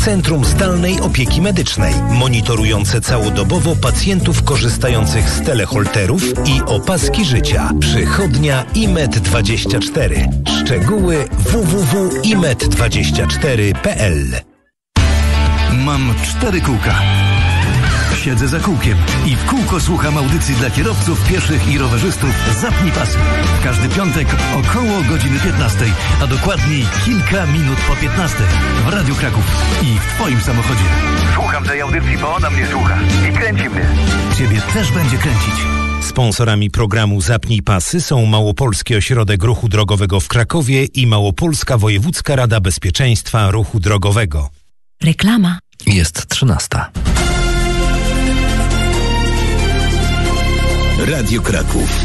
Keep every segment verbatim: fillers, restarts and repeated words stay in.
Centrum Zdalnej Opieki Medycznej, monitorujące całodobowo pacjentów korzystających z teleholterów i opaski życia. Przychodnia I M E D dwadzieścia cztery. Szczegóły w w w kropka i med dwadzieścia cztery kropka p l. Mam cztery kółka. Siedzę za kółkiem i w kółko słucham audycji dla kierowców, pieszych i rowerzystów Zapnij pasy. W każdy piątek około godziny piętnastej, a dokładniej kilka minut po piętnastej w Radiu Kraków i w Twoim samochodzie. Słucham tej audycji, bo ona mnie słucha i kręci mnie. Ciebie też będzie kręcić. Sponsorami programu Zapnij pasy są Małopolski Ośrodek Ruchu Drogowego w Krakowie i Małopolska Wojewódzka Rada Bezpieczeństwa Ruchu Drogowego. Reklama. Jest trzynasta. Radio Kraków.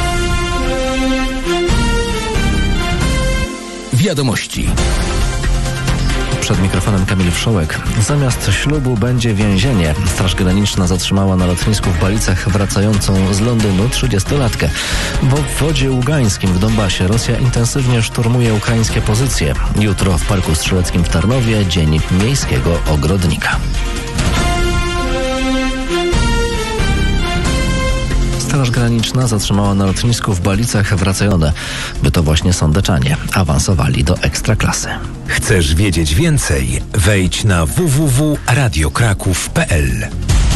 Wiadomości. Przed mikrofonem Kamil Wszołek. Zamiast ślubu będzie więzienie. Straż Graniczna zatrzymała na lotnisku w Balicach wracającą z Londynu trzydziestolatkę. W obwodzie ługańskim w Donbasie Rosja intensywnie szturmuje ukraińskie pozycje. Jutro w Parku Strzeleckim w Tarnowie Dzień Miejskiego Ogrodnika. Straż Graniczna zatrzymała na lotnisku w Balicach wracające. By to właśnie sądeczanie awansowali do ekstraklasy. Chcesz wiedzieć więcej? Wejdź na w w w kropka radio kraków kropka p l.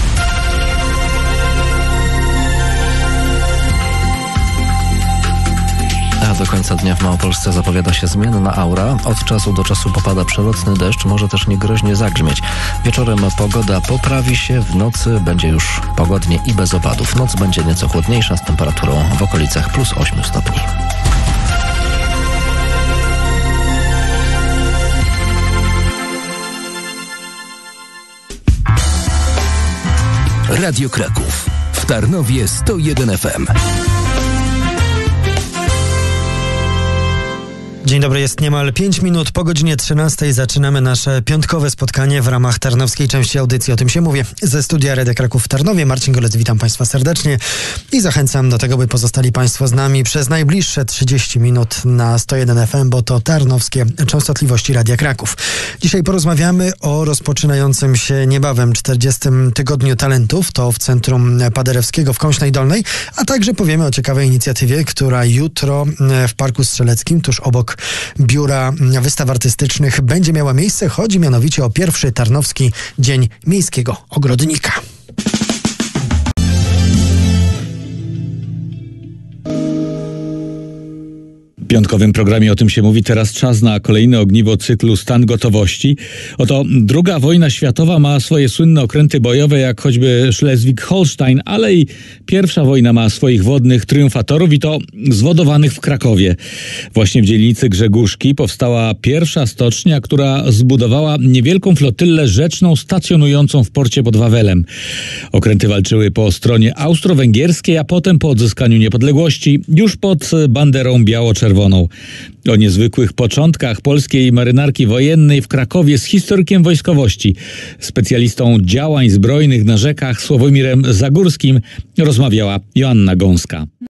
A do końca dnia w Małopolsce zapowiada się zmienna aura. Od czasu do czasu popada przelotny deszcz, może też niegroźnie zagrzmieć. Wieczorem pogoda poprawi się, w nocy będzie już pogodnie i bez opadów. Noc będzie nieco chłodniejsza z temperaturą w okolicach plus osiem stopni. Radio Kraków. W Tarnowie sto jeden F M. Dzień dobry, jest niemal pięć minut po godzinie trzynastej. Zaczynamy nasze piątkowe spotkanie w ramach tarnowskiej części audycji O tym się mówię. Ze studia Radia Kraków w Tarnowie. Marcin Golec, witam Państwa serdecznie i zachęcam do tego, by pozostali Państwo z nami przez najbliższe trzydzieści minut na sto jeden F M, bo to tarnowskie częstotliwości Radia Kraków. Dzisiaj porozmawiamy o rozpoczynającym się niebawem czterdziestym Tygodniu Talentów, to w Centrum Paderewskiego w Kąśnej Dolnej, a także powiemy o ciekawej inicjatywie, która jutro w Parku Strzeleckim, tuż obok Biura Wystaw Artystycznych, będzie miała miejsce. Chodzi mianowicie o pierwszy Tarnowski Dzień Miejskiego Ogrodnika. W piątkowym programie O tym się mówi. Teraz czas na kolejne ogniwo cyklu Stan Gotowości. Oto druga wojna światowa ma swoje słynne okręty bojowe, jak choćby Schleswig-Holstein, ale i pierwsza wojna ma swoich wodnych triumfatorów i to zwodowanych w Krakowie. Właśnie w dzielnicy Grzegórzki powstała pierwsza stocznia, która zbudowała niewielką flotylę rzeczną stacjonującą w porcie pod Wawelem. Okręty walczyły po stronie austro-węgierskiej, a potem po odzyskaniu niepodległości już pod banderą biało-czerwoną. O niezwykłych początkach polskiej marynarki wojennej w Krakowie z historykiem wojskowości, specjalistą działań zbrojnych na rzekach Sławomirem Zagórskim rozmawiała Joanna Gąska.